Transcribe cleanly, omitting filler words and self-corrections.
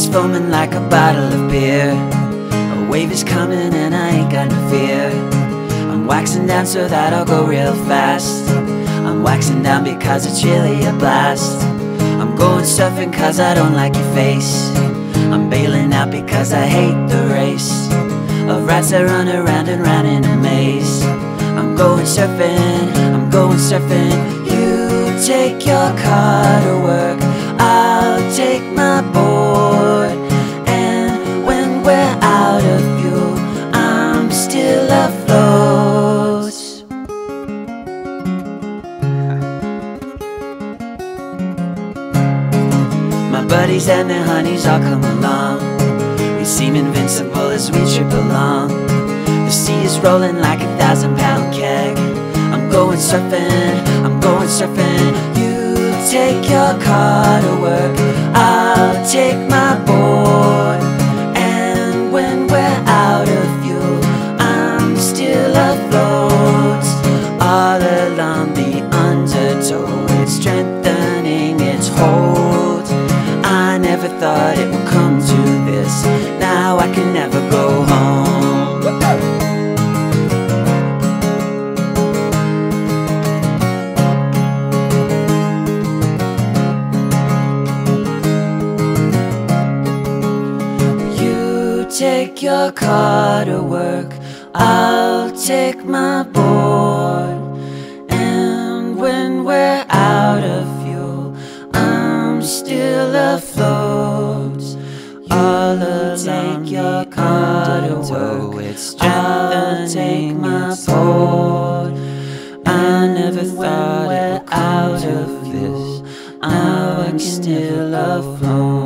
is foaming like a bottle of beer. A wave is coming and I ain't got no fear. I'm waxing down so that I'll go real fast. I'm waxing down because it's really a blast. I'm going surfing cause I don't like your face. I'm bailing out because I hate the race of rats that run around and round in a maze. I'm going surfing, I'm going surfing. You take your car to work, I'll take my board. And when we're out of fuel, I'm still afloat. My buddies and their honeys all come along. We seem invincible as we trip along. The sea is rolling like a 1,000-pound keg. I'm going surfing, I'm going surfing. You take your car to work, I'll take my board. And when we're out of fuel, I'm still afloat. All along the undertow, it's strengthening its hold. I never thought it would come to this. Now I can never go home. You take your car to work, I'll take my board. And when we're out of fuel, I'm still afloat. All along your car to work, it's I'll take my board. I never thought it would come to this. Now I'm still afloat.